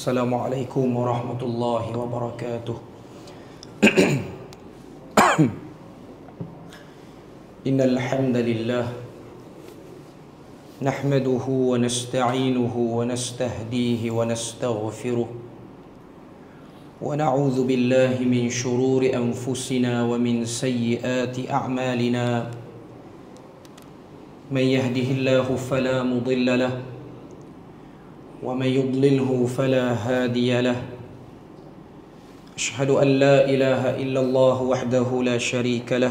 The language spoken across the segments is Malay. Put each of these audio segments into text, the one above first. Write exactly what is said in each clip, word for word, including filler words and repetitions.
Assalamualaikum warahmatullahi wabarakatuh. Innal hamdalillah nahmaduhu wa nasta'inuhu wa nastahdihi wa nastaghfiruh wa na'udzu billahi min shururi anfusina wa min sayyiati a'malina. Man yahdihillahu fala mudilla lahu ومن يضلله فلا هادي له. أشهد أن لا إله إلا الله وحده لا شريك له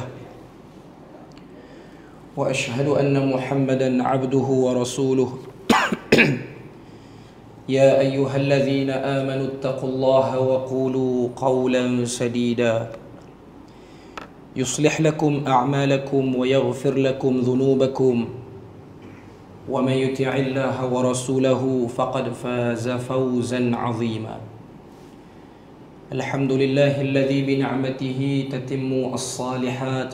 وأشهد أن محمدا عبده ورسوله. يا أيها الذين آمنوا اتقوا الله وقولوا قولا سديدا يصلح لكم أعمالكم ويغفر لكم ذنوبكم ومن يطع الله ورسوله فقد فاز فوزا عظيما. الحمد لله الذي بنعمته تتم الصالحات.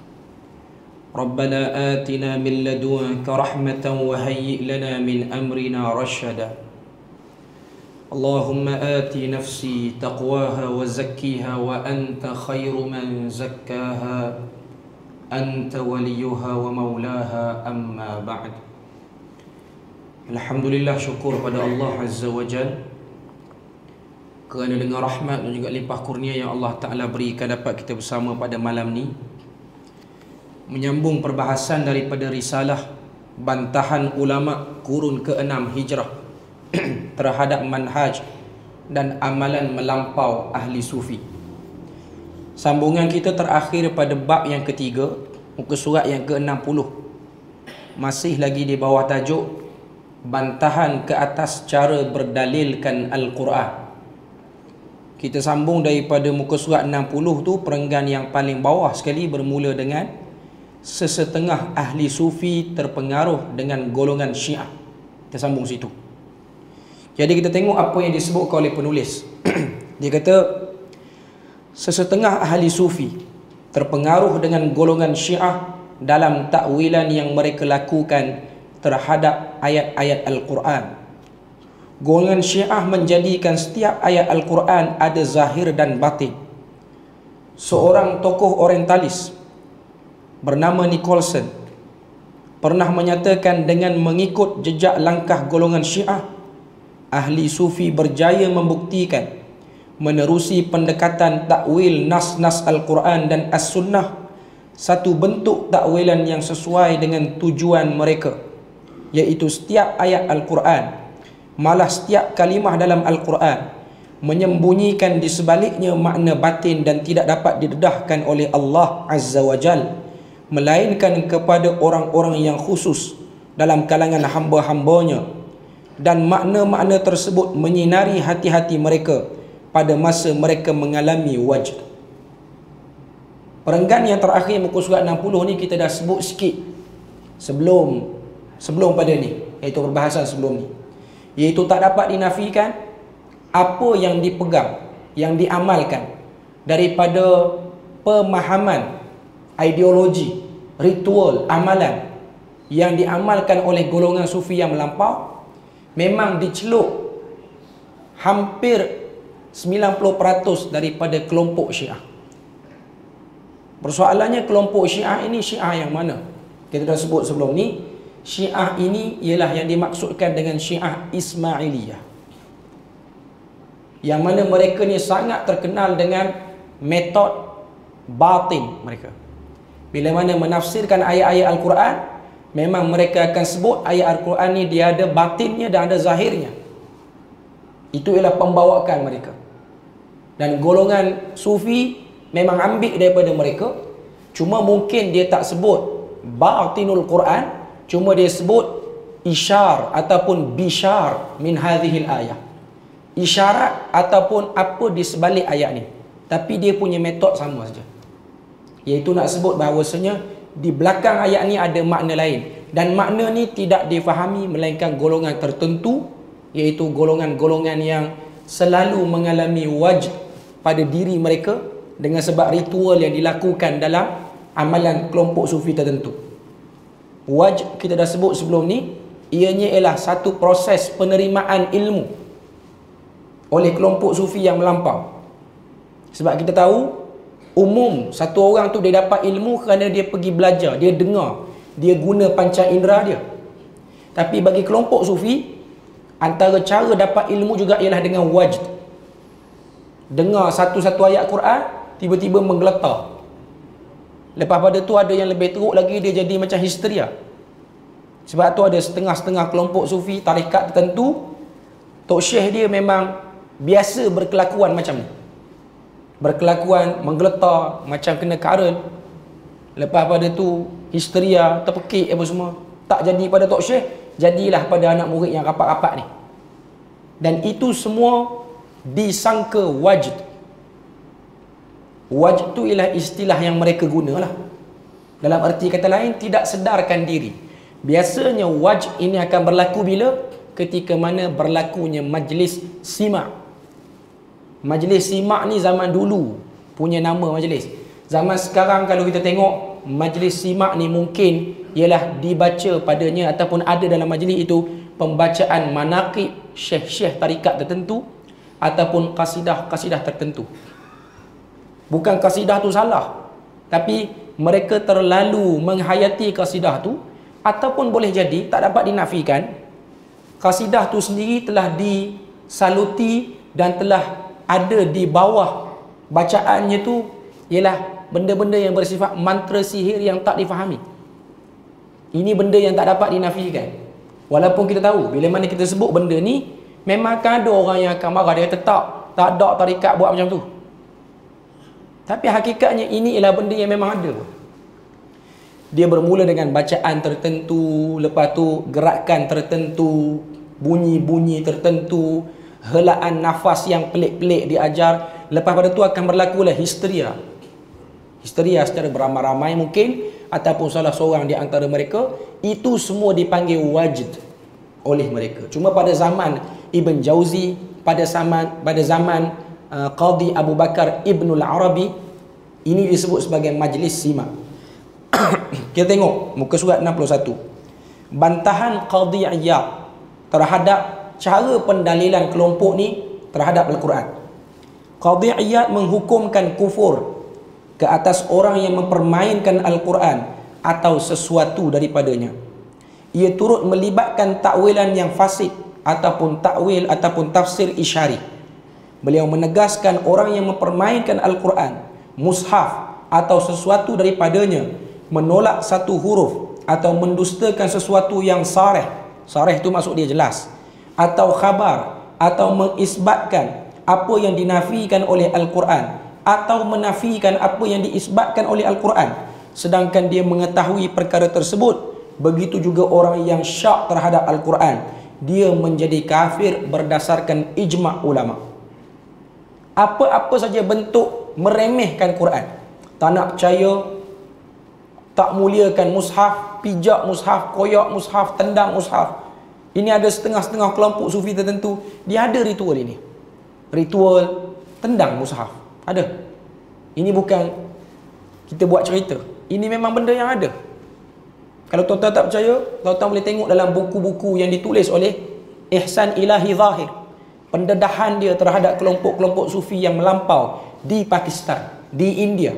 ربنا آتنا من لدنك رحمة وهيئ لنا من أمرنا رشدا. اللهم آت نفسي تقواها وزكيها وأنت خير من زكاها أنت وليها ومولاها. أما بعد. Alhamdulillah, syukur pada Allah Azza wa Jal kerana dengan rahmat dan juga limpah kurnia yang Allah Ta'ala berikan dapat kita bersama pada malam ni menyambung perbahasan daripada risalah bantahan ulama kurun keenam hijrah terhadap manhaj dan amalan melampau ahli sufi. Sambungan kita terakhir pada bab yang ketiga, muka surat yang ke enam puluh, masih lagi di bawah tajuk bantahan ke atas cara berdalilkan Al-Quran. Kita sambung daripada muka surat enam puluh tu, perenggan yang paling bawah sekali bermula dengan sesetengah ahli sufi terpengaruh dengan golongan Syiah. Kita sambung situ. Jadi kita tengok apa yang disebutkan oleh penulis. Dia kata sesetengah ahli sufi terpengaruh dengan golongan Syiah dalam takwilan yang mereka lakukan terhadap ayat-ayat Al-Quran. Golongan Syiah menjadikan setiap ayat Al-Quran ada zahir dan batin. Seorang tokoh orientalis bernama Nicholson pernah menyatakan dengan mengikut jejak langkah golongan Syiah, ahli sufi berjaya membuktikan menerusi pendekatan takwil nas-nas Al-Quran dan As-Sunnah satu bentuk takwilan yang sesuai dengan tujuan mereka, iaitu setiap ayat Al-Quran, malah setiap kalimah dalam Al-Quran menyembunyikan di sebaliknya makna batin dan tidak dapat didedahkan oleh Allah Azza wa Jal, melainkan kepada orang-orang yang khusus dalam kalangan hamba-hambanya, dan makna-makna tersebut menyinari hati-hati mereka pada masa mereka mengalami wajd. Perenggan yang terakhir muka surat enam puluh ni kita dah sebut sikit sebelum Sebelum pada ni, iaitu perbahasan sebelum ni, iaitu tak dapat dinafikan apa yang dipegang, yang diamalkan daripada pemahaman, ideologi, ritual, amalan yang diamalkan oleh golongan sufi yang melampau memang dicelup hampir sembilan puluh peratus daripada kelompok Syiah. Persoalannya, kelompok Syiah ini Syiah yang mana? Kita dah sebut sebelum ni, Syiah ini ialah yang dimaksudkan dengan Syiah Ismailiyah, yang mana mereka ni sangat terkenal dengan metod batin mereka. Bila mana menafsirkan ayat-ayat Al-Quran, memang mereka akan sebut ayat Al-Quran ni dia ada batinnya dan ada zahirnya. Itu ialah pembawaan mereka. Dan golongan sufi memang ambil daripada mereka, cuma mungkin dia tak sebut batinul Quran, cuma dia sebut isyar ataupun bishar min hadhil ayat, isyarat ataupun apa di sebalik ayat ni. Tapi dia punya metod sama saja, iaitu nak sebut bahawasanya di belakang ayat ni ada makna lain, dan makna ni tidak difahami melainkan golongan tertentu, iaitu golongan-golongan yang selalu mengalami wajd pada diri mereka dengan sebab ritual yang dilakukan dalam amalan kelompok sufi tertentu. Wajh kita dah sebut sebelum ni, ianya ialah satu proses penerimaan ilmu oleh kelompok sufi yang melampau. Sebab kita tahu umum satu orang tu dia dapat ilmu kerana dia pergi belajar, dia dengar, dia guna panca indera dia. Tapi bagi kelompok sufi, antara cara dapat ilmu juga ialah dengan wajd. Dengar satu-satu ayat Quran, tiba-tiba menggeletar. Lepas pada tu ada yang lebih teruk lagi, dia jadi macam histeria. Sebab tu ada setengah-setengah kelompok sufi, tarikat tertentu, tok syekh dia memang biasa berkelakuan macam ni. Berkelakuan, menggeletar, macam kena karel. Lepas pada tu, histeria, terpekik apa semua. Tak jadi pada tok syekh, jadilah pada anak murid yang rapat-rapat ni. Dan itu semua disangka wajd. Wajd tu ialah istilah yang mereka gunalah. Dalam arti kata lain, tidak sedarkan diri. Biasanya wajd ini akan berlaku bila? Ketika mana berlakunya majlis simak. Majlis simak ni zaman dulu punya nama majlis. Zaman sekarang kalau kita tengok, majlis simak ni mungkin ialah dibaca padanya ataupun ada dalam majlis itu pembacaan manaqib syekh-syekh tarikat tertentu ataupun kasidah-kasidah tertentu. Bukan kasidah tu salah, tapi mereka terlalu menghayati kasidah tu, ataupun boleh jadi tak dapat dinafikan kasidah tu sendiri telah disaluti dan telah ada di bawah bacaannya tu ialah benda-benda yang bersifat mantra sihir yang tak difahami. Ini benda yang tak dapat dinafikan. Walaupun kita tahu bila mana kita sebut benda ni, memang akan ada orang yang akan marah. Dia kata tak, tak ada tarikat buat macam tu. Tapi hakikatnya ini ialah benda yang memang ada. Dia bermula dengan bacaan tertentu, lepas tu gerakan tertentu, bunyi-bunyi tertentu, helaan nafas yang pelik-pelik diajar. Lepas pada tu akan berlakulah histeria. Histeria secara beramai-ramai mungkin, ataupun salah seorang di antara mereka. Itu semua dipanggil wajd oleh mereka. Cuma pada zaman Ibn Jauzi, pada zaman pada zaman uh, Qadhi Abu Bakar Ibnul Arabi, ini disebut sebagai majlis simak. Kita tengok muka surat enam puluh satu. Bantahan Qadhi Iyad terhadap cara pendalilan kelompok ni terhadap Al-Quran. Qadhi Iyad menghukumkan kufur ke atas orang yang mempermainkan Al-Quran atau sesuatu daripadanya. Ia turut melibatkan takwilan yang fasid ataupun takwil ataupun tafsir isyari. Beliau menegaskan orang yang mempermainkan Al-Quran, mushaf atau sesuatu daripadanya, menolak satu huruf atau mendustakan sesuatu yang sarih. Sarih itu maksud dia jelas. Atau khabar, atau mengisbatkan apa yang dinafikan oleh Al-Quran, atau menafikan apa yang diisbatkan oleh Al-Quran, sedangkan dia mengetahui perkara tersebut. Begitu juga orang yang syak terhadap Al-Quran, dia menjadi kafir berdasarkan ijma' ulama. Apa-apa saja bentuk meremehkan Quran, tak nak percaya, tak muliakan mushaf, pijak mushaf, koyak mushaf, tendang mushaf. Ini ada setengah-setengah kelompok sufi tertentu, dia ada ritual ini. Ritual tendang mushaf. Ada. Ini bukan kita buat cerita. Ini memang benda yang ada. Kalau tuan-tuan tak percaya, tuan-tuan boleh tengok dalam buku-buku yang ditulis oleh Ihsan Ilahi Zahir. Pendedahan dia terhadap kelompok-kelompok sufi yang melampau di Pakistan, di India.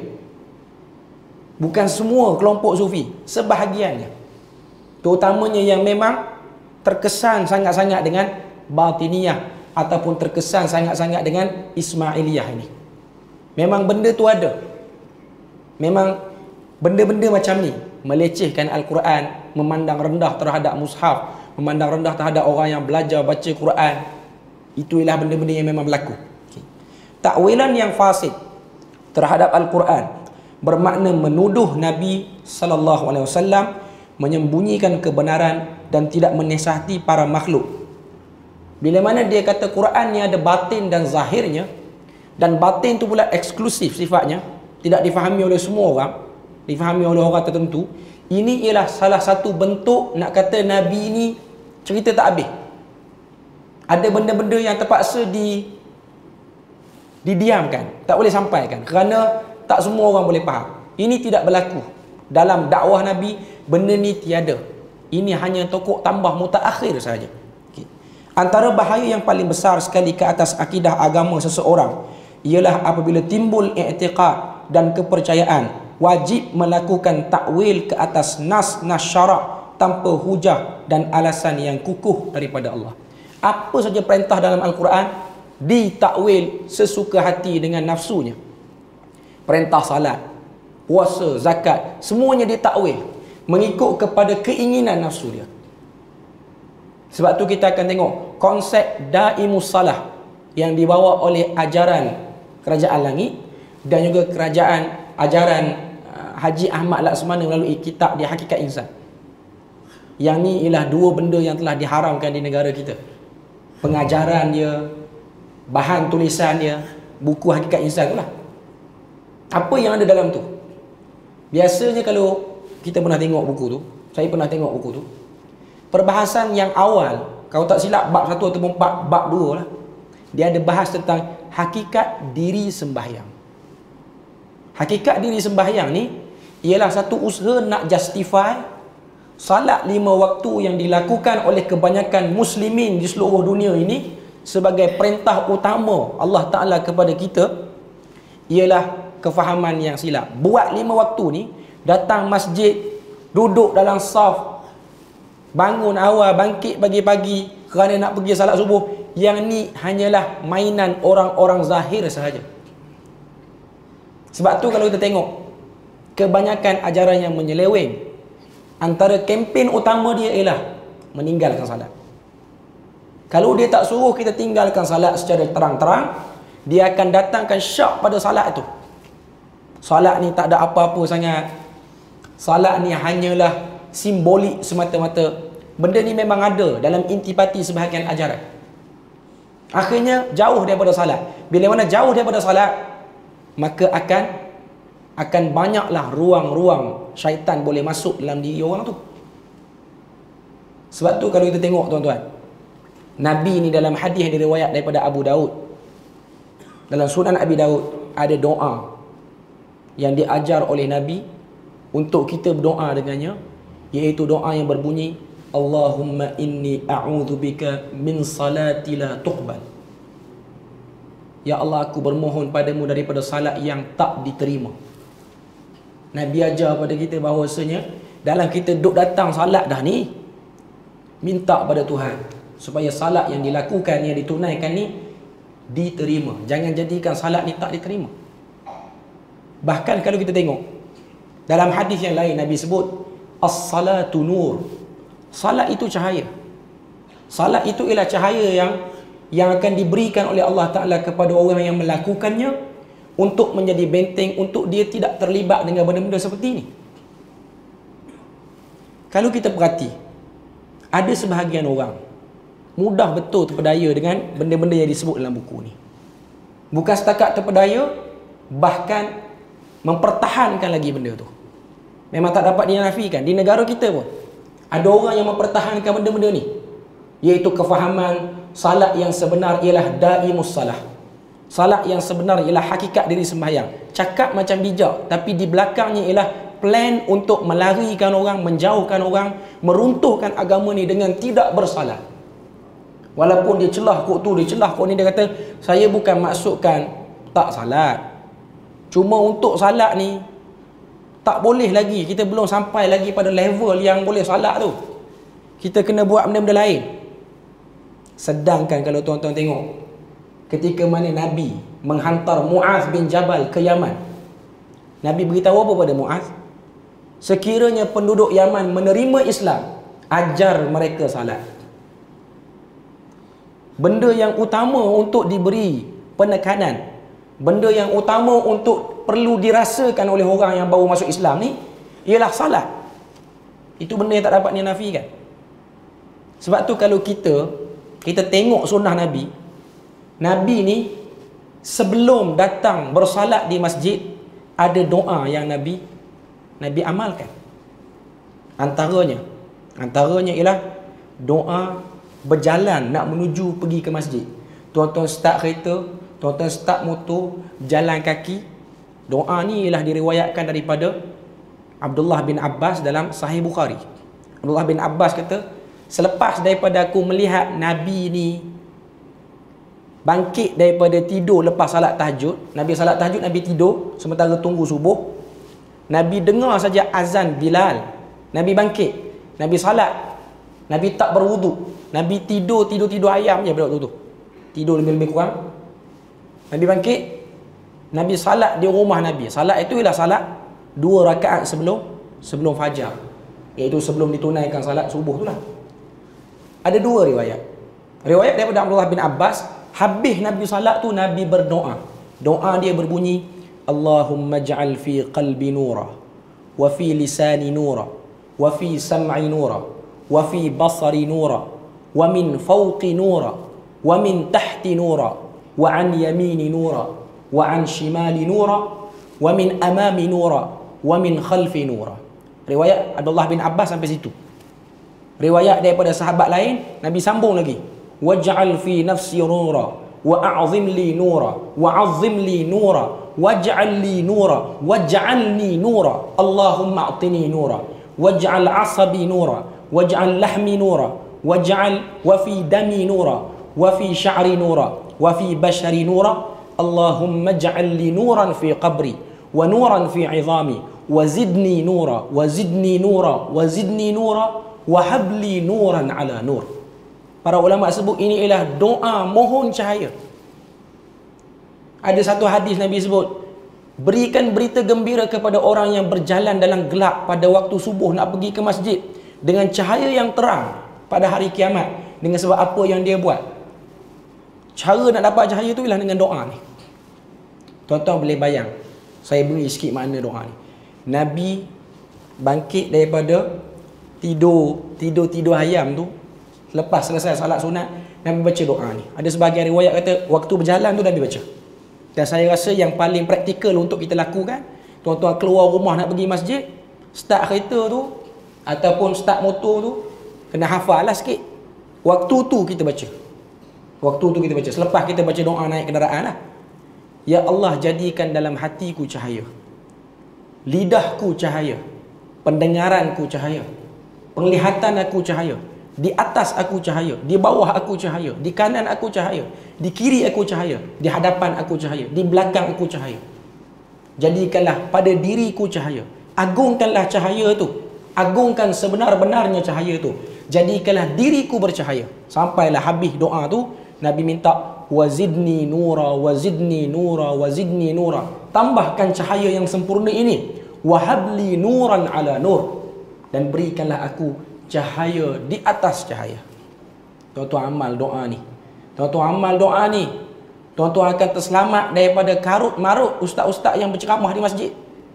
Bukan semua kelompok sufi, sebahagiannya. Terutamanya yang memang terkesan sangat-sangat dengan batiniyah ataupun terkesan sangat-sangat dengan Ismailiyah ini. Memang benda tu ada. Memang benda-benda macam ni, melecehkan Al-Quran, memandang rendah terhadap mushaf, memandang rendah terhadap orang yang belajar baca Quran, itu ialah benda-benda yang memang berlaku. Okay. Takwilan yang fasid terhadap Al-Quran bermakna menuduh Nabi sallallahu alaihi wasallam menyembunyikan kebenaran dan tidak menasihati para makhluk. Bila mana dia kata Quran ni ada batin dan zahirnya, dan batin tu pula eksklusif sifatnya, tidak difahami oleh semua orang, difahami oleh orang tertentu. Ini ialah salah satu bentuk nak kata Nabi ni cerita tak habis. Ada benda-benda yang terpaksa di didiamkan, tak boleh sampaikan kerana tak semua orang boleh faham. Ini tidak berlaku dalam dakwah Nabi. Benda ni tiada. Ini hanya tokoh tambah mutaakhir saja. Okay. Antara bahaya yang paling besar sekali ke atas akidah agama seseorang ialah apabila timbul i'tiqad dan kepercayaan wajib melakukan takwil ke atas nas-nas syarak tanpa hujah dan alasan yang kukuh daripada Allah. Apa saja perintah dalam Al-Quran ditakwil sesuka hati dengan nafsunya. Perintah salat, puasa, zakat, semuanya ditakwil mengikut kepada keinginan nafsu dia. Sebab tu kita akan tengok konsep daimus salah yang dibawa oleh ajaran kerajaan langit dan juga kerajaan ajaran uh, Haji Ahmad Laksmana melalui kitab Dia Hakikat Insan. Yang ni ialah dua benda yang telah diharamkan di negara kita. Pengajaran dia, bahan tulisan dia, buku Hakikat Insan tu lah. Apa yang ada dalam tu? Biasanya kalau kita pernah tengok buku tu, saya pernah tengok buku tu, perbahasan yang awal, kalau tak silap bab satu ataupun bab, bab dua lah, dia ada bahas tentang hakikat diri sembahyang. Hakikat diri sembahyang ni ialah satu usaha nak justify salat lima waktu yang dilakukan oleh kebanyakan muslimin di seluruh dunia ini sebagai perintah utama Allah Ta'ala kepada kita, ialah kefahaman yang silap. Buat lima waktu ni, datang masjid, duduk dalam saf, bangun awal, bangkit pagi-pagi kerana nak pergi salat subuh, yang ni hanyalah mainan orang-orang zahir sahaja. Sebab tu kalau kita tengok kebanyakan ajaran yang menyeleweng, antara kempen utama dia ialah meninggalkan salat. Kalau dia tak suruh kita tinggalkan salat secara terang-terang, dia akan datangkan syak pada salat itu. Salat ni tak ada apa-apa sangat, salat ni hanyalah simbolik semata-mata. Benda ni memang ada dalam intipati sebahagian ajaran. Akhirnya jauh daripada salat. Bila mana jauh daripada salat, maka akan akan banyaklah ruang-ruang syaitan boleh masuk dalam diri orang tu. Sebab tu kalau kita tengok tuan-tuan, Nabi ni dalam hadis yang diriwayat daripada Abu Daud, dalam Sunan Abi Daud ada doa yang diajar oleh Nabi untuk kita berdoa dengannya, iaitu doa yang berbunyi, Allahumma inni a'udzubika min salati la tuqbal. Ya Allah, aku bermohon padamu daripada salat yang tak diterima. Nabi ajar pada kita bahawasanya dalam kita duduk datang salat dah ni, minta pada Tuhan supaya salat yang dilakukan, yang ditunaikan ni diterima. Jangan jadikan salat ni tak diterima. Bahkan kalau kita tengok dalam hadis yang lain, Nabi sebut as-salatu nur. Salat itu cahaya. Salat itu ialah cahaya yang yang akan diberikan oleh Allah Ta'ala kepada orang yang melakukannya untuk menjadi benteng, untuk dia tidak terlibat dengan benda-benda seperti ini. Kalau kita perhati, ada sebahagian orang mudah betul terpedaya dengan benda-benda yang disebut dalam buku ni. Bukan setakat terpedaya, bahkan mempertahankan lagi benda tu. Memang tak dapat dinafikan. Di negara kita pun ada orang yang mempertahankan benda-benda ni, iaitu kefahaman salat yang sebenar ialah daimus salah. Salat yang sebenar ialah hakikat diri sembahyang. Cakap macam bijak, tapi di belakangnya ialah plan untuk melarikan orang, menjauhkan orang, meruntuhkan agama ni dengan tidak bersalat. Walaupun dia celah kok tu, dia celah kok ni, dia kata saya bukan maksudkan tak salat, cuma untuk salat ni tak boleh lagi, kita belum sampai lagi pada level yang boleh salat tu, kita kena buat benda-benda lain. Sedangkan kalau tuan-tuan tengok ketika mana Nabi menghantar Muaz bin Jabal ke Yaman, Nabi beritahu apa pada Muaz? Sekiranya penduduk Yaman menerima Islam, ajar mereka salat. Benda yang utama untuk diberi penekanan, benda yang utama untuk perlu dirasakan oleh orang yang baru masuk Islam ni ialah salat. Itu benda yang tak dapat dinafikan. Sebab tu kalau kita kita tengok sunnah Nabi, Nabi ni sebelum datang bersalat di masjid, ada doa yang Nabi Nabi amalkan. Antaranya Antaranya ialah doa berjalan nak menuju pergi ke masjid. Tuan-tuan start kereta, tuan-tuan start motor, jalan kaki. Doa ni ialah diriwayatkan daripada Abdullah bin Abbas dalam Sahih Bukhari. Abdullah bin Abbas kata, Selepas daripada aku melihat Nabi ni bangkit daripada tidur lepas salat tahajud, Nabi salat tahajud, Nabi tidur sementara tunggu subuh. Nabi dengar saja azan Bilal, Nabi bangkit, Nabi salat, Nabi tak berwuduk, Nabi tidur tidur tidur ayam je pada waktu tu, tidur lebih-lebih kurang. Nabi bangkit, Nabi salat di rumah Nabi. Salat itu ialah salat dua rakaat sebelum sebelum fajar, iaitu sebelum ditunaikan salat subuh tu lah. Ada dua riwayat. Riwayat daripada Abdullah bin Abbas, habis Nabi salat tu Nabi berdoa. Doa dia berbunyi, Allahumma ja'al fi qalbi nura, wa fi lisani nura, wa fi sam'i nura, wa fi basari nura, wa min fawqi nura, wa min tahti nura, wa an yamini nura, wa an shimali nura, wa min amami nura, wa min khalfi nura. Riwayat Abdullah bin Abbas sampai situ. Riwayat daripada sahabat lain, Nabi sambung lagi, waj'al fi nafsi nura, wa a'zim li nura, wa 'azzim li nura, waj'al li nura, waj'alni nura, Allahumma a'tini nura, waj'al 'asabi nura, waj'al lahmi nura, waj'al wa fi dami nura, wa fi sya'ri nura, wa fi bashari nura, Allahumma ij'al li nuran fi qabri, wa nuran fi 'idhami, wa zidni nura, wa zidni nura, wa zidni nura, wa habli nuran ala nur. Para ulama sebut ini ialah doa mohon cahaya. Ada satu hadis Nabi sebut, berikan berita gembira kepada orang yang berjalan dalam gelap pada waktu subuh nak pergi ke masjid dengan cahaya yang terang pada hari kiamat. Dengan sebab apa yang dia buat? Cara nak dapat cahaya tu ialah dengan doa ni. Tuan-tuan boleh bayang, saya beri sikit makna doa ni. Nabi bangkit daripada tidur tidur tidur ayam tu, lepas selesai salat sunat, Nabi baca doa ni. Ada sebahagian riwayat kata waktu berjalan tu Nabi baca. Dan saya rasa yang paling praktikal untuk kita lakukan, tuan-tuan keluar rumah nak pergi masjid, start kereta tu ataupun start motor tu, kena hafal lah sikit. Waktu tu kita baca. Waktu tu kita baca. Selepas kita baca doa naik kenderaan lah. Ya Allah, jadikan dalam hatiku cahaya, lidahku cahaya, pendengaranku cahaya, penglihatan aku cahaya, di atas aku cahaya, di bawah aku cahaya, di kanan aku cahaya, di kiri aku cahaya, di hadapan aku cahaya, di belakang aku cahaya. Jadikanlah pada diriku cahaya. Agungkanlah cahaya tu. Agungkan sebenar-benarnya cahaya tu. Jadikanlah diriku bercahaya. Sampailah habis doa tu, Nabi minta wazidni nura, wazidni nura, wazidni nura. Tambahkan cahaya yang sempurna ini. Wahabli nuran ala nur. Dan berikanlah aku cahaya di atas cahaya. Tuan-tuan amal doa ni. Tuan-tuan amal doa ni, tuan-tuan akan terselamat daripada karut marut ustaz-ustaz yang berceramah di masjid.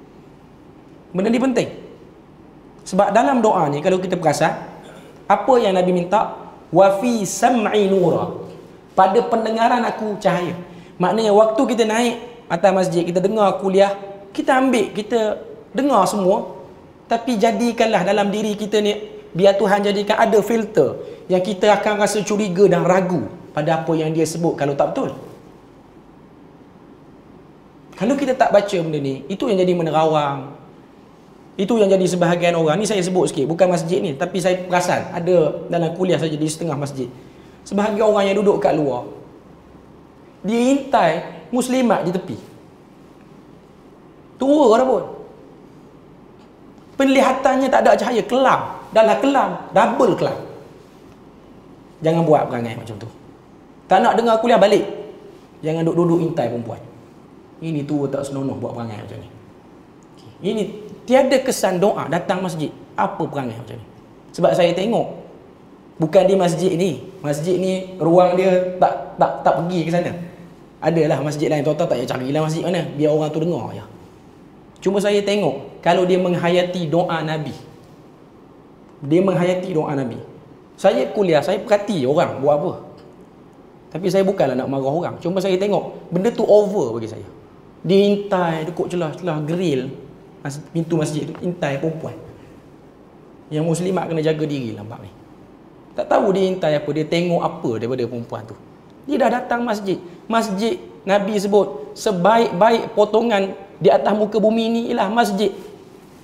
Benda ni penting. Sebab dalam doa ni kalau kita perasan, apa yang Nabi minta? Wa fi sam'i nura. Pada pendengaran aku cahaya. Maknanya waktu kita naik atas masjid, kita dengar kuliah, kita ambil, kita dengar semua, tapi jadikanlah dalam diri kita ni, biar Tuhan jadikan ada filter yang kita akan rasa curiga dan ragu pada apa yang dia sebut kalau tak betul. Kalau kita tak baca benda ni, itu yang jadi menerawang. Itu yang jadi sebahagian orang. Ni saya sebut sikit, bukan masjid ni, tapi saya perasan ada dalam kuliah saja di setengah masjid, sebahagian orang yang duduk kat luar, dia intai muslimat di tepi. Tua dah pun, penglihatannya tak ada cahaya, kelam. Dah lah kelam, double kelam. Jangan buat perangai macam tu. Tak nak dengar kuliah, balik. Jangan duduk-duduk intai perempuan. Ini tua tak senonoh buat perangai macam ni. Ini tiada kesan doa datang masjid. Apa perangai macam ni? Sebab saya tengok, bukan di masjid ni. Masjid ni ruang dia tak tak tak pergi ke sana. Adalah masjid lain, tuan-tuan tak payah carilah masjid mana, biar orang tu dengar je. Cuma saya tengok, kalau dia menghayati doa Nabi, dia menghayati doa Nabi. Saya kuliah, saya perhati orang buat apa. Tapi saya bukanlah nak marah orang. Cuma saya tengok, benda tu over bagi saya. Dia intai, dekuk celah-celah grill pintu masjid tu, intai perempuan. Yang muslimat kena jaga diri lambat ni. Tak tahu dia intai apa, dia tengok apa daripada perempuan tu. Dia dah datang masjid. Masjid, Nabi sebut, sebaik-baik potongan di atas muka bumi ni ialah masjid.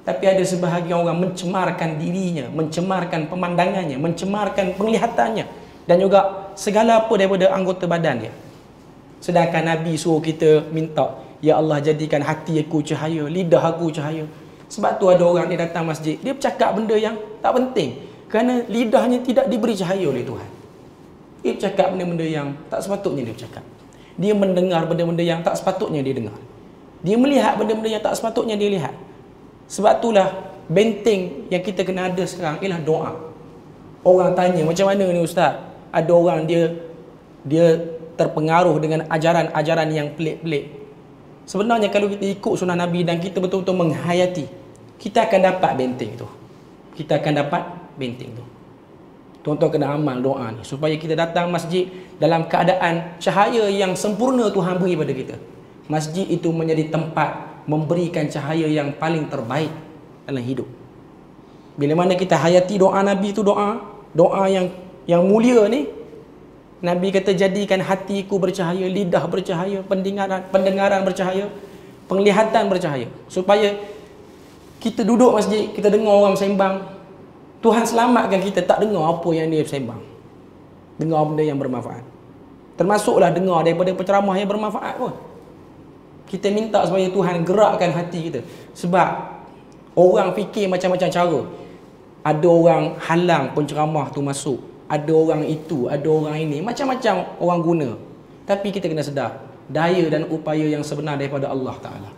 Tapi ada sebahagian orang mencemarkan dirinya, mencemarkan pemandangannya, mencemarkan penglihatannya, dan juga segala apa daripada anggota badan dia. Sedangkan Nabi suruh kita minta, ya Allah jadikan hati aku cahaya, lidah aku cahaya. Sebab tu ada orang dia datang masjid, dia bercakap benda yang tak penting, kerana lidahnya tidak diberi cahaya oleh Tuhan. Dia bercakap benda-benda yang tak sepatutnya dia bercakap. Dia mendengar benda-benda yang tak sepatutnya dia dengar. Dia melihat benda-benda yang tak sepatutnya dia lihat. Sebab itulah benteng yang kita kena ada sekarang ialah doa. Orang tanya, macam mana ni ustaz? Ada orang dia dia terpengaruh dengan ajaran-ajaran yang pelik-pelik. Sebenarnya kalau kita ikut sunnah Nabi dan kita betul-betul menghayati, kita akan dapat benteng tu. Kita akan dapat benteng tu. Tuan-tuan kena amal doa ni supaya kita datang masjid dalam keadaan cahaya yang sempurna Tuhan beri pada kita. Masjid itu menjadi tempat memberikan cahaya yang paling terbaik dalam hidup. Bila mana kita hayati doa Nabi tu, doa doa yang yang mulia ni, Nabi kata jadikan hatiku bercahaya, lidah bercahaya, pendengaran pendengaran bercahaya, penglihatan bercahaya, supaya kita duduk masjid, kita dengar orang sembang, Tuhan selamatkan kita tak dengar apa yang dia sembang. Dengar benda yang bermanfaat. Termasuklah dengar daripada penceramah yang bermanfaat pun. Kita minta supaya Tuhan gerakkan hati kita. Sebab orang fikir macam-macam cara. Ada orang halang penceramah tu masuk. Ada orang itu, ada orang ini. Macam-macam orang guna. Tapi kita kena sedar, daya dan upaya yang sebenar daripada Allah Ta'ala.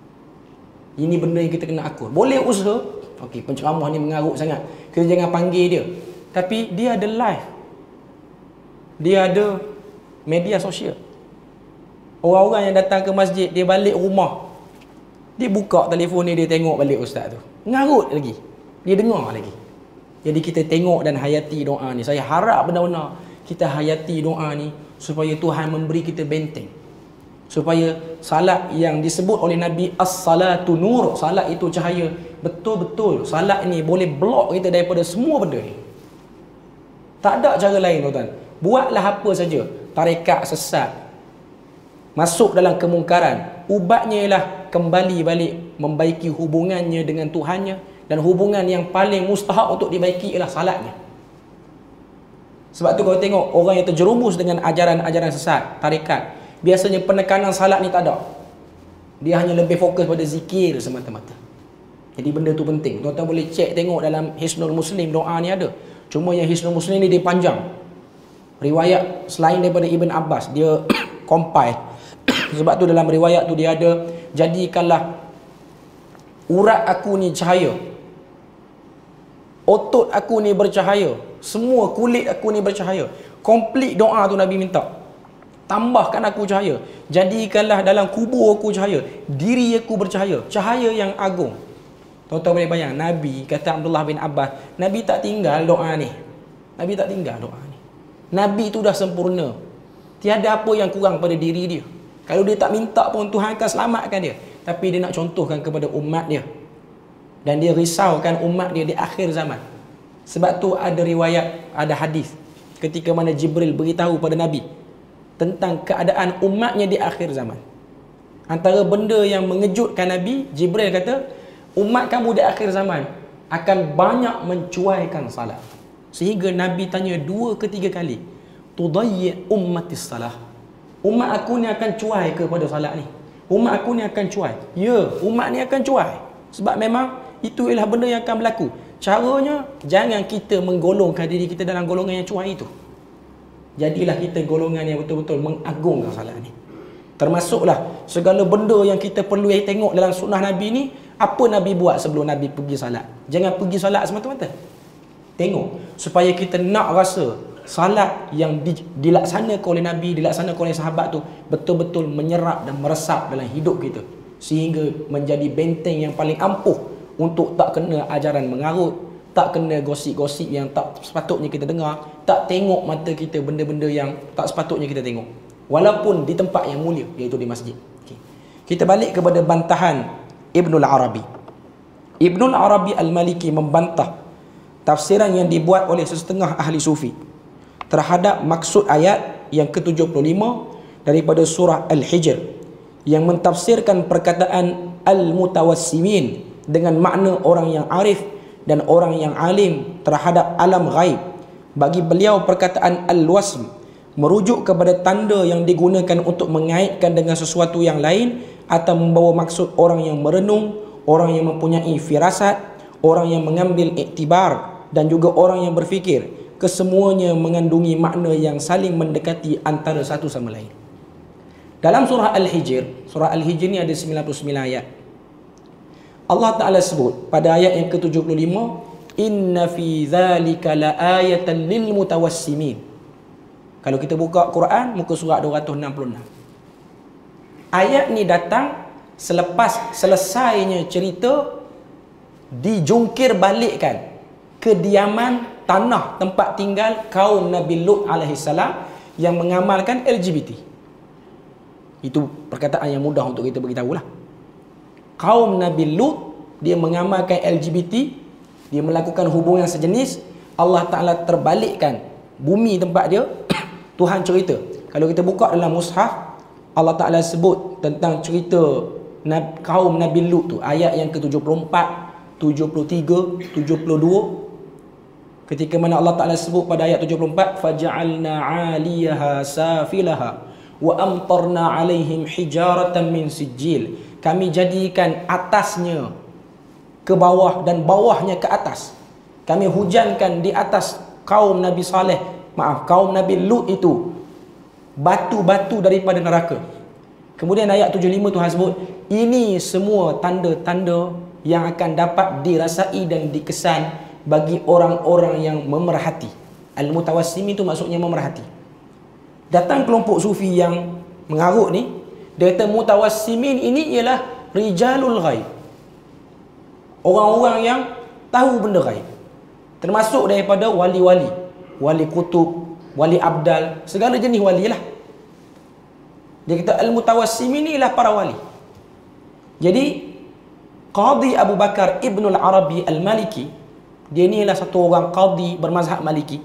Ini benda yang kita kena akur. Boleh usaha. Okey, penceramah ni mengarut sangat, kita jangan panggil dia. Tapi dia ada live. Dia ada media sosial. Orang-orang yang datang ke masjid, dia balik rumah, dia buka telefon ni, dia tengok balik ustaz tu. Ngarut lagi. Dia dengar lagi. Jadi kita tengok dan hayati doa ni. Saya harap benar-benar kita hayati doa ni supaya Tuhan memberi kita benteng. Supaya salat yang disebut oleh Nabi, as-salatu nur, salat itu cahaya, betul-betul salat ni boleh blok kita daripada semua benda ni. Tak ada cara lain tuan-tuan. Buatlah apa saja, tarekat sesat, masuk dalam kemungkaran, ubatnya ialah kembali balik membaiki hubungannya dengan Tuhannya, dan hubungan yang paling mustahak untuk dibaiki ialah salatnya. Sebab tu kalau tengok orang yang terjerumus dengan ajaran-ajaran sesat, tarekat, biasanya penekanan salat ni tak ada. Dia hanya lebih fokus pada zikir semata-mata. Jadi benda tu penting. Tuan-tuan boleh cek tengok dalam Hisnul Muslim, doa ni ada. Cuma yang Hisnul Muslim ni dia panjang. Riwayat selain daripada Ibn Abbas, dia compile. Sebab tu dalam riwayat tu dia ada, jadikanlah urat aku ni cahaya, otot aku ni bercahaya, semua kulit aku ni bercahaya. Komplit doa tu Nabi minta. Tambahkan aku cahaya, jadikanlah dalam kubur aku cahaya, diri aku bercahaya, cahaya yang agung. Tuan-tuan boleh bayang, Nabi, kata Abdullah bin Abbas, Nabi tak tinggal doa ni. Nabi tak tinggal doa ni. Nabi tu dah sempurna. Tiada apa yang kurang pada diri dia. Kalau dia tak minta pun, Tuhan akan selamatkan dia. Tapi dia nak contohkan kepada umat dia. Dan dia risaukan umat dia di akhir zaman. Sebab tu ada riwayat, ada hadis ketika mana Jibril beritahu pada Nabi tentang keadaan umatnya di akhir zaman. Antara benda yang mengejutkan Nabi, Jibril kata, umat kamu di akhir zaman akan banyak mencuaikan salat. Sehingga Nabi tanya dua ke tiga kali, tudayyi ummatis salah. Umat aku ni akan cuai kepada salat ni. Umat aku ni akan cuai. Ya, umat ni akan cuai. Sebab memang itu ialah benda yang akan berlaku. Caranya, jangan kita menggolongkan diri kita dalam golongan yang cuai itu. Jadilah kita golongan yang betul-betul mengagungkan salat ni. Termasuklah segala benda yang kita perlu tengok dalam sunnah Nabi ni. Apa Nabi buat sebelum Nabi pergi salat? Jangan pergi salat semata-mata. Tengok, supaya kita nak rasa salat yang di, dilaksanakan oleh Nabi, dilaksanakan oleh sahabat tu betul-betul menyerap dan meresap dalam hidup kita, sehingga menjadi benteng yang paling ampuh untuk tak kena ajaran mengarut, tak kena gosip-gosip yang tak sepatutnya kita dengar, tak tengok mata kita benda-benda yang tak sepatutnya kita tengok, walaupun di tempat yang mulia, iaitu di masjid. Okay. Kita balik kepada bantahan Ibnul Arabi. Ibnul Arabi Al-Maliki membantah tafsiran yang dibuat oleh sesetengah ahli sufi terhadap maksud ayat yang ke tujuh puluh lima daripada surah Al-Hijr yang mentafsirkan perkataan Al-Mutawassimin dengan makna orang yang arif dan orang yang alim terhadap alam ghaib. Bagi beliau perkataan al-wasm merujuk kepada tanda yang digunakan untuk mengaitkan dengan sesuatu yang lain atau membawa maksud orang yang merenung, orang yang mempunyai firasat, orang yang mengambil iktibar dan juga orang yang berfikir. Kesemuanya mengandungi makna yang saling mendekati antara satu sama lain. Dalam surah Al-Hijr, surah Al-Hijr ni ada sembilan puluh sembilan ayat. Allah Ta'ala sebut pada ayat yang ke tujuh puluh lima, inna fi dhalika la ayatan lil mutawassimin. Kalau kita buka Quran, muka surat dua ratus enam puluh enam. Ayat ni datang selepas selesainya cerita dijungkir balikkan kediaman tanah tempat tinggal kaum Nabi Lut alaihissalam yang mengamalkan L G B T. Itu perkataan yang mudah untuk kita beritahu lah. Kaum Nabi Lut, dia mengamalkan L G B T, dia melakukan hubungan sejenis, Allah Ta'ala terbalikkan bumi tempat dia. Tuhan cerita, kalau kita buka dalam mushaf, Allah Ta'ala sebut tentang cerita kaum Nabi Lut tu, ayat yang ke tujuh puluh empat, tujuh puluh tiga, tujuh puluh dua. Ketika mana Allah Ta'ala sebut pada ayat tujuh puluh empat, faja'alna 'aliyaha safilaha wa amtarna 'alaihim hijaratan min sijil. Kami jadikan atasnya ke bawah dan bawahnya ke atas. Kami hujankan di atas kaum Nabi Saleh, maaf, kaum Nabi Lut itu batu-batu daripada neraka. Kemudian ayat tujuh puluh lima Tuhan sebut, ini semua tanda-tanda yang akan dapat dirasai dan dikesan bagi orang-orang yang memerhati. Al-mutawassimin itu maksudnya memerhati. Datang kelompok sufi yang mengarut ni, dia kata mutawassimin ini ialah rijalul ghaib, orang-orang yang tahu benda ghaib, termasuk daripada wali-wali, wali kutub, wali abdal, segala jenis wali lah. Dia kata al-mutawassimin ini ialah para wali. Jadi Qadi Abu Bakar Ibnul Arabi Al-Maliki, dia ni ialah satu orang qadi bermazhab Maliki.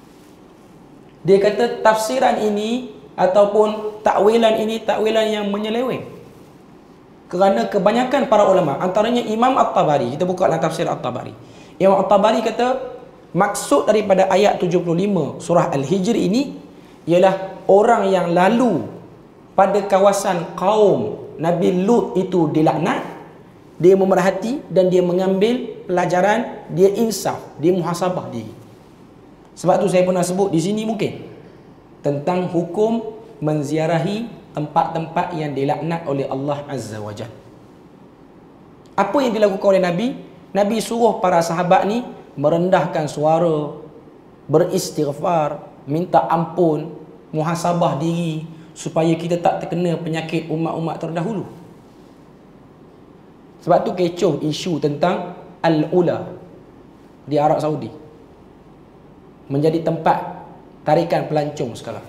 Dia kata tafsiran ini ataupun takwilan ini takwilan yang menyeleweng. Kerana kebanyakan para ulama, antaranya Imam At-Tabari, kita buka dalam tafsir At-Tabari. Imam At-Tabari kata maksud daripada ayat tujuh puluh lima surah Al-Hijr ini ialah orang yang lalu pada kawasan kaum Nabi Lut itu dilaknat, dia memerhati dan dia mengambil pelajaran, dia insaf, dia muhasabah diri. Sebab tu saya pernah sebut di sini mungkin tentang hukum menziarahi tempat-tempat yang dilaknat oleh Allah Azza wa Jalla. Apa yang dilakukan oleh Nabi? Nabi suruh para sahabat ni merendahkan suara, beristighfar, minta ampun, muhasabah diri supaya kita tak terkena penyakit umat-umat terdahulu. Sebab tu kecoh isu tentang Al-Ula di Arab Saudi menjadi tempat tarikan pelancong sekarang.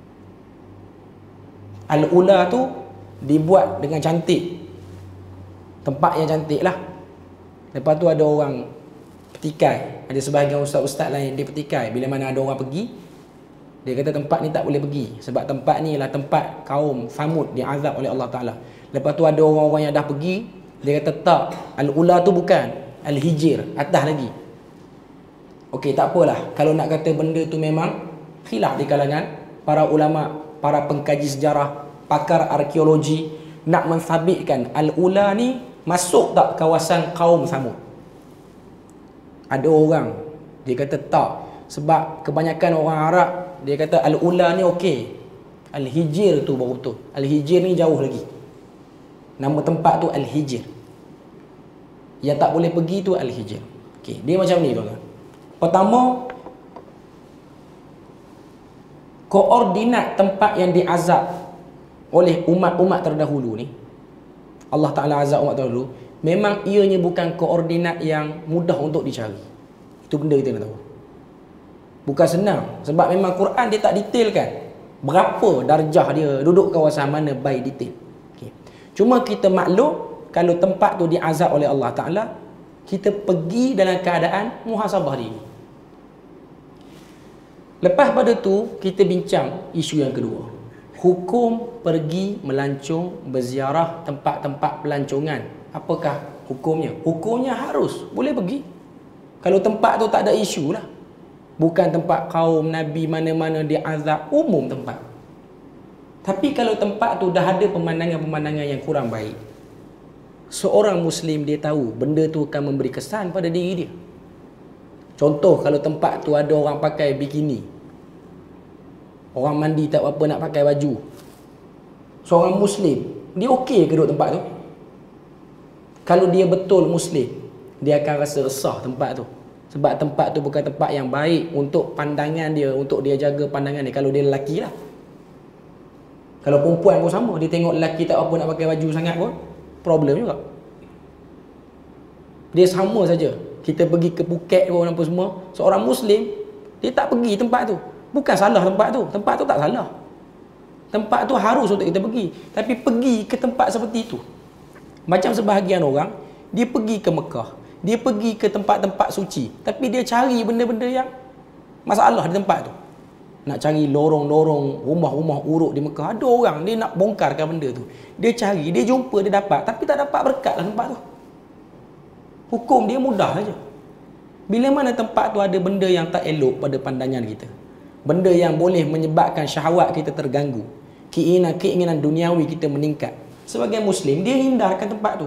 Al-Ula tu dibuat dengan cantik, tempat yang cantik lah. Lepas tu ada orang petikai, ada sebahagian ustaz-ustaz lain dia petikai, bila mana ada orang pergi, dia kata tempat ni tak boleh pergi sebab tempat ni ialah tempat kaum Samud diazab oleh Allah Ta'ala. Lepas tu ada orang-orang yang dah pergi, dia kata tak, Al-Ula tu bukan, Al-Hijr, atas lagi. Okey, tak apalah. Kalau nak kata benda tu memang khilaf di kalangan para ulama, para pengkaji sejarah, pakar arkeologi, nak mensabitkan Al-Ula ni masuk tak kawasan kaum Samud. Ada orang dia kata tak, sebab kebanyakan orang Arab dia kata Al-Ula ni okey, Al-Hijr tu baru betul. Al-Hijr ni jauh lagi, nama tempat tu Al-Hijr, yang tak boleh pergi tu Al-Hijr. Okey, dia macam ni tuan-tuan. Pertama, koordinat tempat yang diazab oleh umat-umat terdahulu ni, Allah Ta'ala azab umat terdahulu, memang ianya bukan koordinat yang mudah untuk dicari. Itu benda kita nak tahu. Bukan senang, sebab memang Quran dia tak detailkan berapa darjah dia, duduk kawasan mana by detail. Okay. Cuma kita maklum kalau tempat tu diazab oleh Allah Ta'ala, kita pergi dalam keadaan muhasabah diri. Lepas pada tu, kita bincang isu yang kedua. Hukum pergi melancong, berziarah tempat-tempat pelancongan. Apakah hukumnya? Hukumnya harus, boleh pergi. Kalau tempat tu tak ada isu lah. Bukan tempat kaum Nabi mana-mana dia azab, umum tempat. Tapi kalau tempat tu dah ada pemandangan-pemandangan yang kurang baik, seorang Muslim dia tahu benda tu akan memberi kesan pada diri dia. Contoh, kalau tempat tu ada orang pakai bikini, orang mandi tak apa nak pakai baju, seorang Muslim, dia okey ke duduk tempat tu? Kalau dia betul Muslim, dia akan rasa resah tempat tu. Sebab tempat tu bukan tempat yang baik untuk pandangan dia, untuk dia jaga pandangan dia. Kalau dia lelaki lah. Kalau perempuan pun sama, dia tengok lelaki tak apa nak pakai baju sangat pun problem juga. Dia sama saja. Kita pergi ke Phuket pun apa semua, seorang Muslim dia tak pergi tempat tu. Bukan salah tempat tu, tempat tu tak salah. Tempat tu harus untuk kita pergi. Tapi pergi ke tempat seperti itu, macam sebahagian orang, dia pergi ke Mekah, dia pergi ke tempat-tempat suci, tapi dia cari benda-benda yang masalah di tempat tu. Nak cari lorong-lorong, rumah-rumah uruk di Mekah. Ada orang dia nak bongkarkan benda tu, dia cari, dia jumpa, dia dapat, tapi tak dapat berkat lah tempat tu. Hukum dia mudah saja. Bila mana tempat tu ada benda yang tak elok pada pandangan kita, benda yang boleh menyebabkan syahwat kita terganggu, keinginan keinginan duniawi kita meningkat, sebagai Muslim dia hindarkan tempat tu.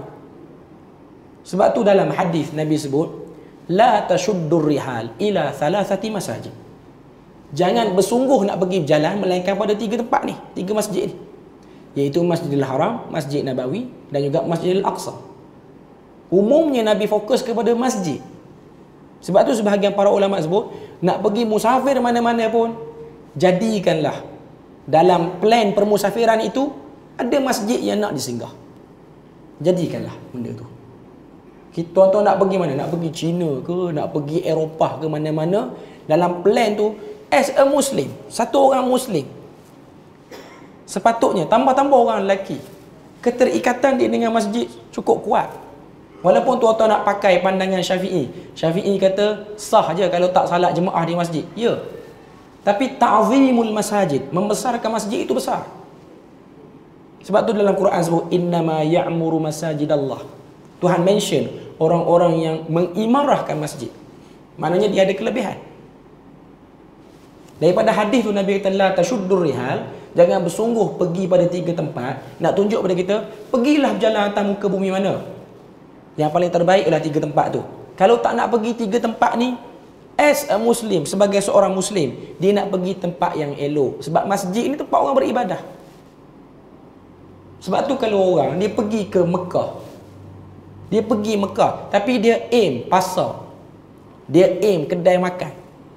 Sebab tu dalam hadis Nabi sebut, la tashuddur rihal ila thalathati masajid. Jangan bersungguh nak pergi berjalan melainkan pada tiga tempat ni, tiga masjid ni, iaitu Masjidil Haram, Masjid Nabawi dan juga Masjidil Aqsa. Umumnya Nabi fokus kepada masjid. Sebab tu sebahagian para ulama sebut, nak pergi musafir mana-mana pun, jadikanlah dalam plan permusafiran itu ada masjid yang nak disinggah. Jadikanlah benda tu. Kita tuan-tuan nak pergi mana? Nak pergi China ke, nak pergi Eropah ke mana-mana, dalam plan tu, as a Muslim, satu orang Muslim, sepatutnya tambah-tambah orang lelaki, keterikatan dia dengan masjid cukup kuat. Walaupun tuan-tuan nak pakai pandangan Syafi'i, Syafi'i kata sah je kalau tak salat jemaah di masjid. Ya. Tapi ta'zimul masajid, membesarkan masjid itu besar. Sebab tu dalam Quran sebut innama ya'muru masajidallah. Tuhan mention orang-orang yang mengimarahkan masjid. Maknanya dia ada kelebihan. Daripada hadis tu Nabi kata la tashuddur rihal, jangan bersungguh pergi pada tiga tempat. Nak tunjuk pada kita, pergilah berjalan atas muka bumi mana yang paling terbaik ialah tiga tempat tu. Kalau tak nak pergi tiga tempat ni, as a Muslim, sebagai seorang Muslim, dia nak pergi tempat yang elok. Sebab masjid ni tempat orang beribadah. Sebab tu kalau orang dia pergi ke Mekah, dia pergi Mekah, tapi dia aim pasar, dia aim kedai makan,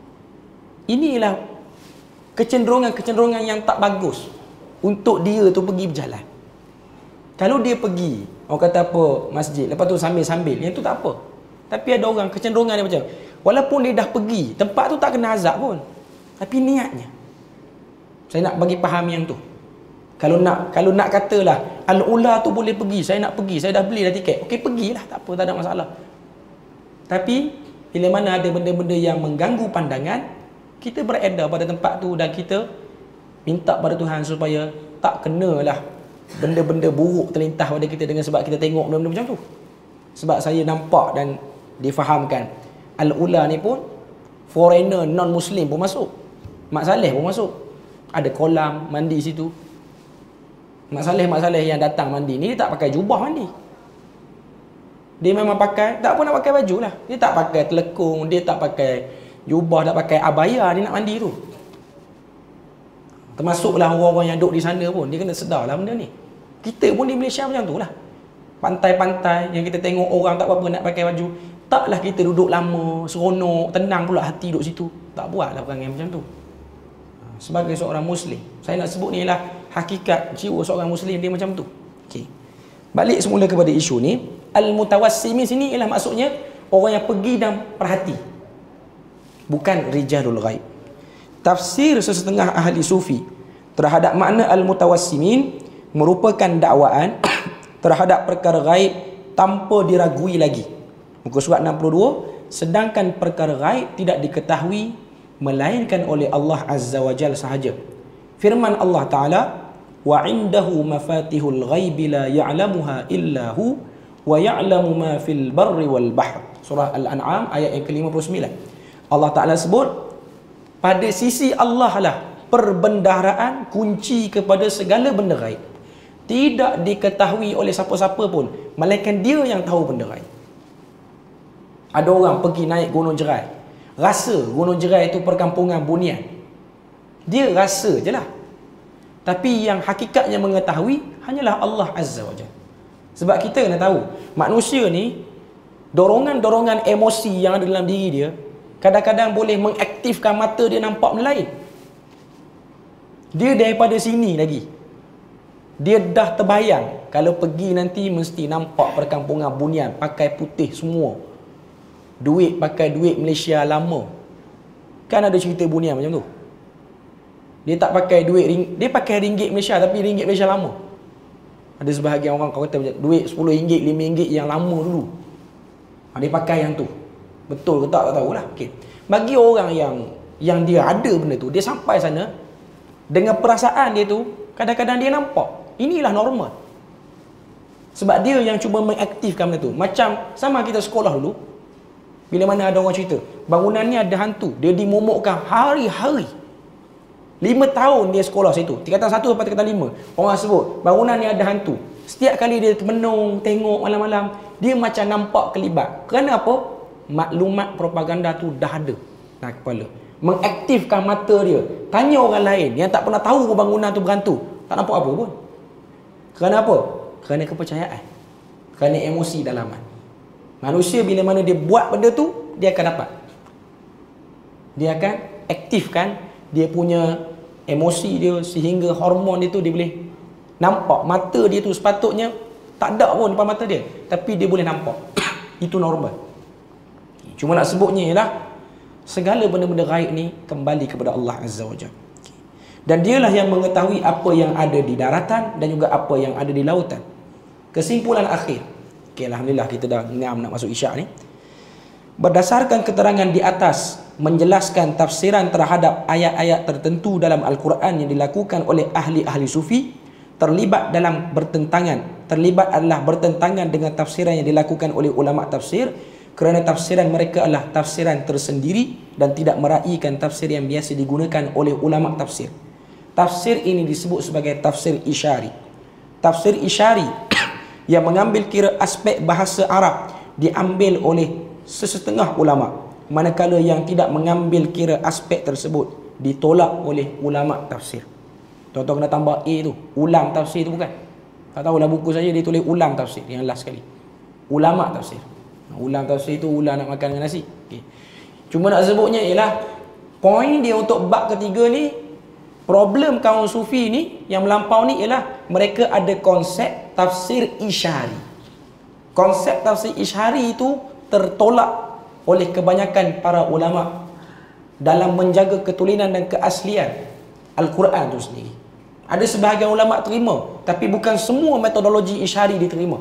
inilah kecenderungan-kecenderungan yang tak bagus untuk dia tu pergi berjalan. Kalau dia pergi, orang kata apa, masjid, lepas tu sambil-sambil, yang tu tak apa. Tapi ada orang kecenderungan dia macam, walaupun dia dah pergi, tempat tu tak kena azab pun, tapi niatnya. Saya nak bagi faham yang tu. Kalau nak kalau nak katalah Al-Ula tu boleh pergi, saya nak pergi, saya dah beli dah tiket, okey pergilah, tak apa, tak ada masalah. Tapi bila mana ada benda-benda yang mengganggu pandangan, kita beredar pada tempat tu dan kita minta pada Tuhan supaya tak kenalah benda-benda buruk terlintas pada kita dengan sebab kita tengok benda-benda macam tu. Sebab saya nampak dan difahamkan, Al-Ula ni pun foreigner non-Muslim pun masuk, Mak Saleh pun masuk, ada kolam mandi situ. Mak Saleh-Mak Saleh yang datang mandi ni, dia tak pakai jubah mandi, dia memang pakai, tak pun nak pakai baju lah, dia tak pakai telekung, dia tak pakai jubah, tak pakai abaya, dia nak mandi tu. Termasuklah orang-orang yang duduk di sana pun, dia kena sedar lah benda ni. Kita pun di Malaysia macam tu lah. Pantai-pantai yang kita tengok orang tak apa-apa nak pakai baju, taklah kita duduk lama, seronok, tenang pula hati duduk situ. Tak buatlah perangai macam tu. Sebagai seorang Muslim, saya nak sebut ni lah hakikat jiwa seorang Muslim, dia macam tu. Okay. Balik semula kepada isu ni, Al-Mutawassimin sini ialah maksudnya orang yang pergi dan perhati, bukan rijalul ghaib. Tafsir sesetengah ahli sufi terhadap makna Al-Mutawassimin merupakan dakwaan terhadap perkara gaib tanpa diragui lagi. Muka surat enam puluh dua, sedangkan perkara gaib tidak diketahui melainkan oleh Allah Azza wa Jalla sahaja. Firman Allah Ta'ala, wa indahu mafatihul ghaibi la ya'lamuha illa hu wa ya'lamu ma fil barri wal bahr. Surah Al-An'am ayat yang ke lima puluh sembilan. Allah Ta'ala sebut, pada sisi Allah lah perbendaharaan, kunci kepada segala benda gaib. Tidak diketahui oleh siapa-siapa pun, melainkan dia yang tahu benda gaib. Ada orang pergi naik Gunung Jerai, rasa Gunung Jerai itu perkampungan bunian. Dia rasa je lah. Tapi yang hakikatnya mengetahui hanyalah Allah Azza wa Jalla. Sebab kita kena tahu, manusia ni dorongan-dorongan emosi yang ada dalam diri dia kadang-kadang boleh mengaktifkan mata dia nampak benda lain. Dia daripada sini lagi, dia dah terbayang kalau pergi nanti mesti nampak perkampungan bunian, pakai putih semua, duit pakai duit Malaysia lama. Kan ada cerita bunian macam tu. Dia tak pakai duit, dia pakai ringgit Malaysia tapi ringgit Malaysia lama. Ada sebahagian orang kau kata duit sepuluh ringgit, lima ringgit yang lama dulu, dia pakai yang tu. Betul ke tak, tak tahulah. Okay. Bagi orang yang yang dia ada benda tu, dia sampai sana dengan perasaan dia tu, kadang-kadang dia nampak inilah normal. Sebab dia yang cuba mengaktifkan benda tu. Macam sama kita sekolah dulu, bila mana ada orang cerita bangunan ni ada hantu, dia dimomokkan hari-hari. Lima tahun dia sekolah situ, tingkatan satu sampai tingkatan lima, orang sebut bangunan ni ada hantu. Setiap kali dia termenung tengok malam-malam, dia macam nampak kelibat. Kerana apa? Maklumat propaganda tu dah ada dalam kepala, mengaktifkan mata dia. Tanya orang lain yang tak pernah tahu bangunan tu berhantu, tak nampak apa pun. Kerana apa? Kerana kepercayaan, kerana emosi dalaman. Manusia bila mana dia buat benda tu, dia akan dapat, dia akan aktifkan dia punya emosi dia, sehingga hormon dia tu dia boleh nampak. Mata dia tu sepatutnya tak ada pun depan mata dia, tapi dia boleh nampak. Itu normal. Cuma nak sebutnya ialah segala benda-benda gaib ni kembali kepada Allah Azza wa Jalla. Dan dialah yang mengetahui apa yang ada di daratan dan juga apa yang ada di lautan. Kesimpulan akhir. Okay, alhamdulillah kita dah ngam nak masuk isyak ni. Berdasarkan keterangan di atas menjelaskan tafsiran terhadap ayat-ayat tertentu dalam Al-Quran yang dilakukan oleh ahli-ahli sufi, terlibat dalam bertentangan, terlibat adalah bertentangan dengan tafsiran yang dilakukan oleh ulama tafsir, kerana tafsiran mereka adalah tafsiran tersendiri dan tidak meraihkan tafsir yang biasa digunakan oleh ulama tafsir. Tafsir ini disebut sebagai tafsir isyari. Tafsir isyari yang mengambil kira aspek bahasa Arab diambil oleh sesetengah ulama, manakala yang tidak mengambil kira aspek tersebut ditolak oleh ulama tafsir. Tuan-tuan kena tambah A tu, ulam tafsir tu bukan. Tak tahulah buku saya dia tulis ulam tafsir yang last sekali. Ulama tafsir. Ulam tafsir tu ulam nak makan dengan nasi. Okay. Cuma nak sebutnya ialah poin dia untuk bab ketiga ni, problem kaum sufi ni yang melampau ni ialah mereka ada konsep tafsir isyari. Konsep tafsir isyari itu tertolak oleh kebanyakan para ulama dalam menjaga ketulinan dan keaslian Al-Quran itu sendiri. Ada sebahagian ulama terima, tapi bukan semua metodologi isyari diterima.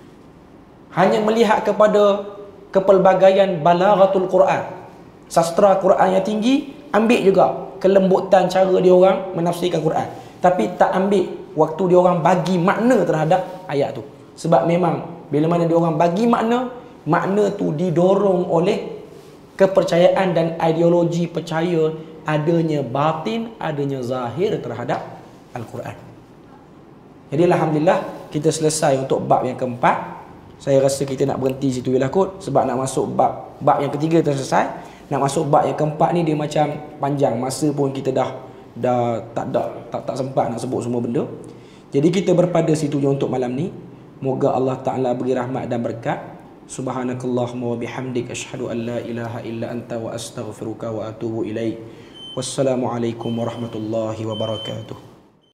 Hanya melihat kepada kepelbagaian balaghatul Quran, sastra Quran yang tinggi, ambil juga kelembutan cara dia orang menafsirkan Quran, tapi tak ambil waktu dia orang bagi makna terhadap ayat tu. Sebab memang bila mana dia orang bagi makna, makna tu didorong oleh kepercayaan dan ideologi percaya adanya batin, adanya zahir terhadap Al-Quran. Jadi alhamdulillah kita selesai untuk bab yang keempat. Saya rasa kita nak berhenti situ je lah kot, sebab nak masuk bab bab yang ketiga dah selesai. Nak masuk bab yang keempat ni dia macam panjang, masa pun kita dah dah tak ada tak, tak sempat nak sebut semua benda. Jadi kita berpada situ je untuk malam ni. Moga Allah Ta'ala beri rahmat dan berkat. Subhanakallahumma wa bihamdik asyhadu an la ilaha illa anta wa astaghfiruka wa atubu ilaik. Wassalamualaikum warahmatullahi wabarakatuh.